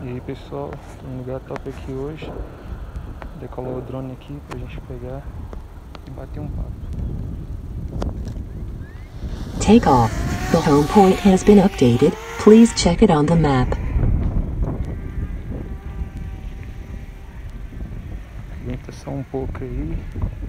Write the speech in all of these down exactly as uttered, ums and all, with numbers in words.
E aí pessoal, tô num lugar top aqui hoje. Decolou o drone aqui pra gente pegar e bater um papo. Take off. The home point has been updated. Please check it on the map. Aguenta só um pouco aí.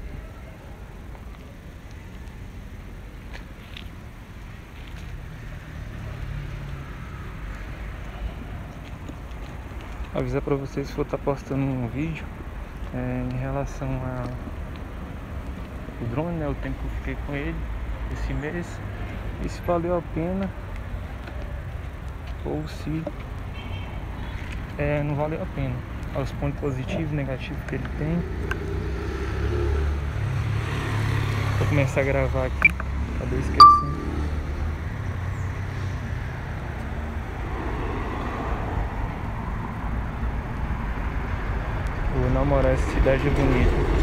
Avisar pra vocês que vou estar postando um vídeo é, em relação a o drone, né, o tempo que eu fiquei com ele esse mês, e se valeu a pena ou se é, não valeu a pena, os pontos positivos e negativos que ele tem. Vou começar a gravar aqui, acabei esquecendo. Vou namorar, essa cidade é bonita.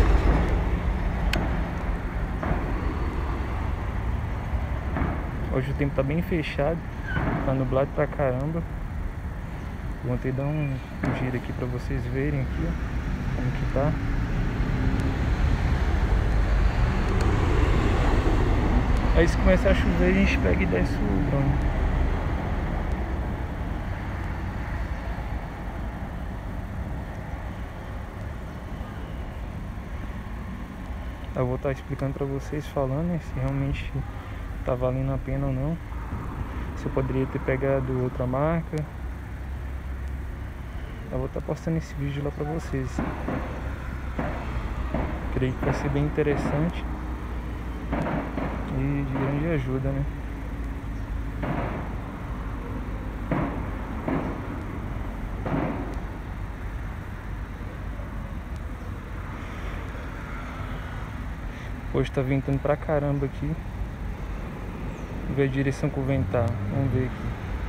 Hoje o tempo tá bem fechado, tá nublado pra caramba. Vou ter que dar um, um giro aqui pra vocês verem aqui, ó, como que tá. Aí se começar a chover a gente pega e desce o drone. Eu vou estar explicando pra vocês, falando, né, se realmente tá valendo a pena ou não. Se eu poderia ter pegado outra marca. Eu vou estar postando esse vídeo lá pra vocês. Creio que vai ser bem interessante e de grande ajuda, né? Hoje tá ventando pra caramba aqui. Vamos ver a direção que o vento tá. Vamos ver aqui.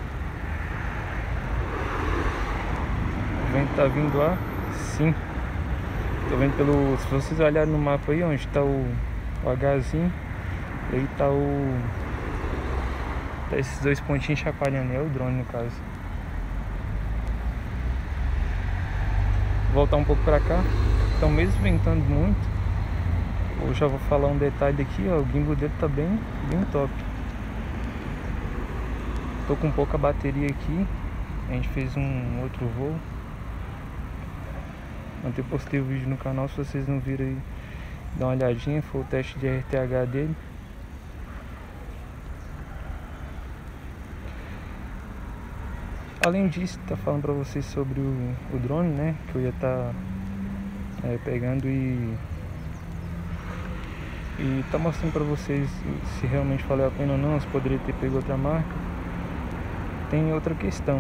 O vento tá vindo assim. Tô vendo pelo... Se vocês olharem no mapa aí, onde tá o, o Hzinho, aí tá o... Tá esses dois pontinhos chacoalhando. É o drone, no caso. Vou voltar um pouco pra cá. Então, mesmo ventando muito, eu já vou falar um detalhe aqui, ó. O gimbal dele tá bem, bem top. Tô com pouca bateria aqui. A gente fez um outro voo. Ontem eu postei o vídeo no canal, se vocês não viram aí, dá uma olhadinha. Foi o teste de R T H dele. Além disso, tá falando pra vocês sobre o, o drone, né, que eu ia estar tá, é, pegando e e tá mostrando pra vocês se realmente valeu a pena ou não, se poderia ter pego outra marca. Tem outra questão.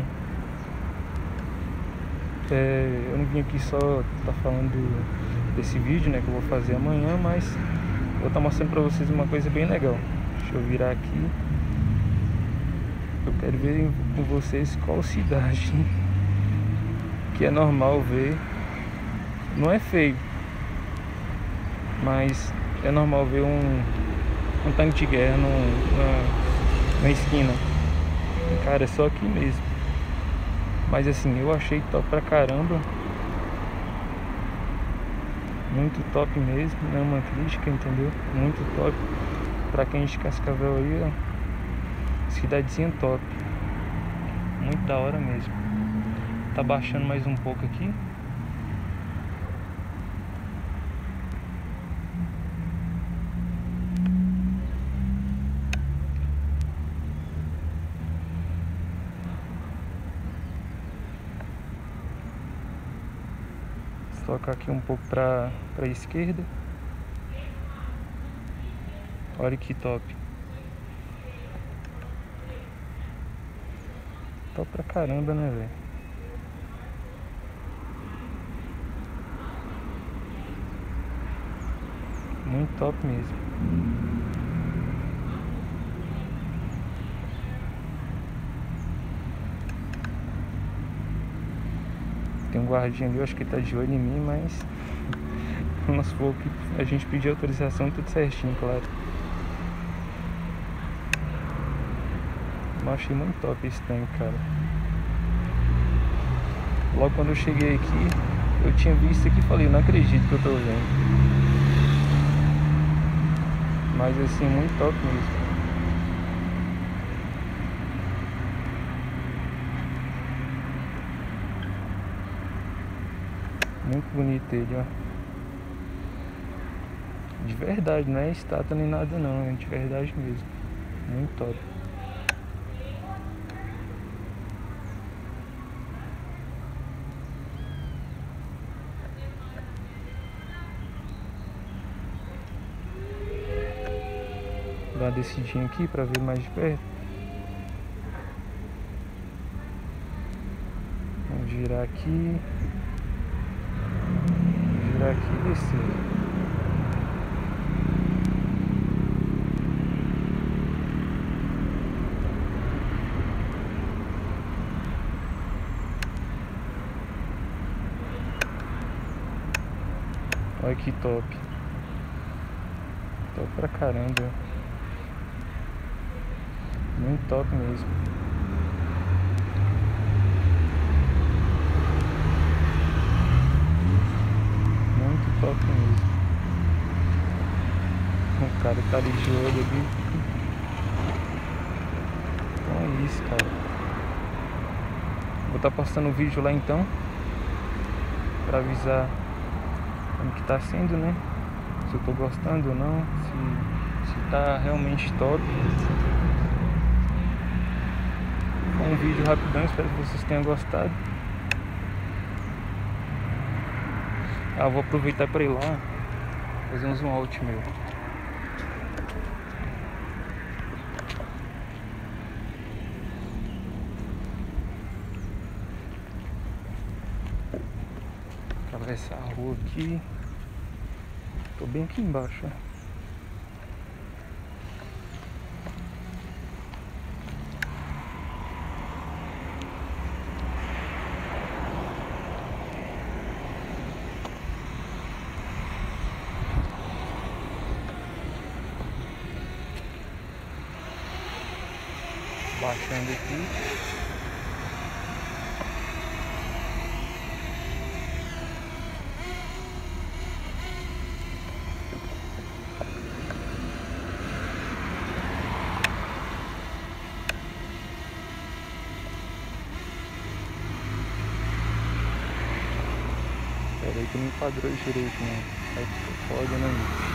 É, eu não vim aqui só tá falando desse vídeo, né, que eu vou fazer amanhã, mas vou estar tá mostrando pra vocês uma coisa bem legal. Deixa eu virar aqui. Eu quero ver com vocês qual cidade que é normal ver. Não é feio, mas é normal ver um, um tanque de guerra no, na, na esquina. Cara, é só aqui mesmo. Mas assim, eu achei top pra caramba. Muito top mesmo, não é uma crítica, entendeu? Muito top. Pra quem é de Cascavel aí, ó, cidadezinha top. Muito da hora mesmo. Tá baixando mais um pouco aqui. Tocar aqui um pouco para a esquerda. Olha que top. Top pra caramba, né, velho? Muito top mesmo. Tem um guardinha ali, eu acho que ele tá de olho em mim, mas o nosso voo que a gente pediu autorização, tudo certinho, claro. Eu achei muito top esse tanque, cara. Logo quando eu cheguei aqui, eu tinha visto aqui e falei, não acredito que eu tô vendo. Mas assim, muito top mesmo. Muito bonito ele, ó. De verdade, não é estátua nem nada não, é de verdade mesmo. Muito top. Dar uma descidinha aqui pra ver mais de perto. Vamos girar aqui. Girar aqui e descer. Olha que top. Top pra caramba. Muito top mesmo. Muito top mesmo. O cara tá ali de olho ali. Então é isso, cara. Vou estar postando o vídeo lá então, pra avisar como que tá sendo, né? Se eu tô gostando ou não, se, se tá realmente top. Foi um vídeo rapidão, espero que vocês tenham gostado. Ah, vou aproveitar para ir lá fazer um zoom out meu. Atravessar a rua aqui. Tô bem aqui embaixo, ó. Baixando aqui. Pera aí que não enquadrou direito, né? Aí ficou foda, né?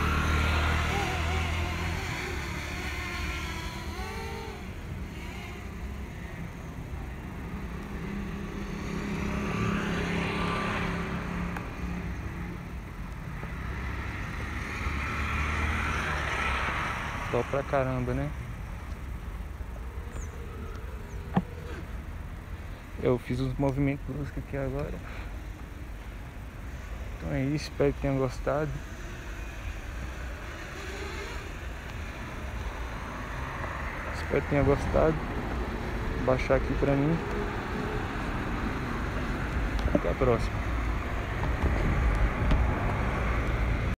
Top pra caramba, né? Eu fiz uns movimentos bruscos aqui agora. Então é isso, espero que tenham gostado. Espero que tenham gostado. Vou baixar aqui pra mim. Até a próxima.